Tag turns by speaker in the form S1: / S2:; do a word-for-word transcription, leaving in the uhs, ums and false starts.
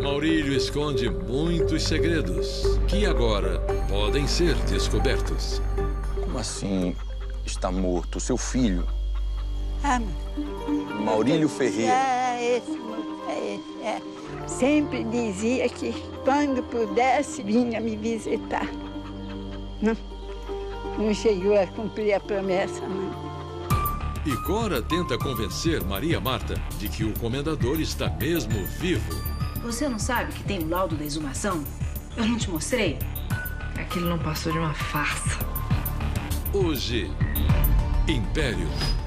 S1: Maurílio esconde muitos segredos que agora podem ser descobertos.
S2: Como assim está morto? Seu filho?
S3: Ah,
S2: Maurílio Ferreira.
S3: É esse, é esse, é. Sempre dizia que quando pudesse vinha me visitar. Não, não chegou a cumprir a promessa, não.
S1: E Cora tenta convencer Maria Marta de que o comendador está mesmo vivo.
S4: Você não sabe que tem o laudo da exumação? Eu não te mostrei?
S5: Aquilo não passou de uma farsa.
S1: Hoje, Império.